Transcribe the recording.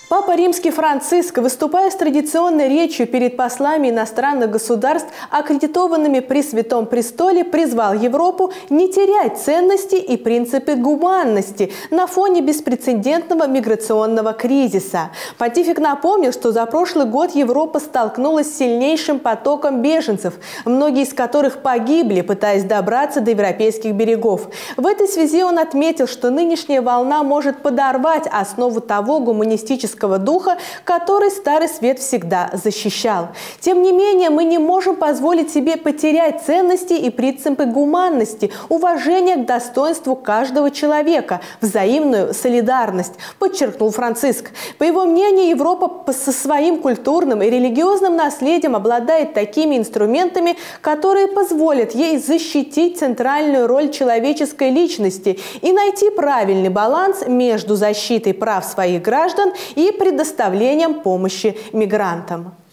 Папа Римский Франциск, выступая с традиционной речью перед послами иностранных государств, аккредитованными при Святом Престоле, призвал Европу не терять ценности и принципы гуманности на фоне беспрецедентного миграционного кризиса. Понтифик напомнил, что за прошлый год Европа столкнулась с сильнейшим потоком беженцев, многие из которых погибли, пытаясь добраться до европейских берегов. В этой связи он отметил, что нынешняя волна может подорвать основу того гуманистического духа, который Старый Свет всегда защищал. Тем не менее, мы не можем позволить себе потерять ценности и принципы гуманности, уважения к достоинству каждого человека, взаимную солидарность, подчеркнул Франциск. По его мнению, Европа со своим культурным и религиозным наследием обладает такими инструментами, которые позволят ей защитить центральную роль человеческой личности и найти правильный баланс между защитой прав своих граждан и предоставлением помощи мигрантам.